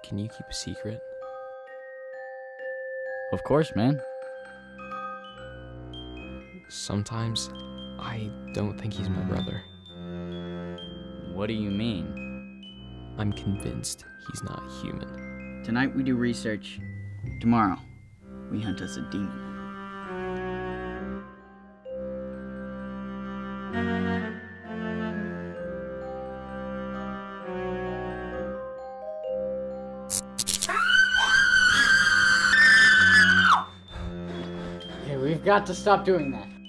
Can you keep a secret? Of course, man. Sometimes I don't think he's my brother. What do you mean? I'm convinced he's not human. Tonight we do research. Tomorrow, we hunt us a demon. Okay, we've got to stop doing that.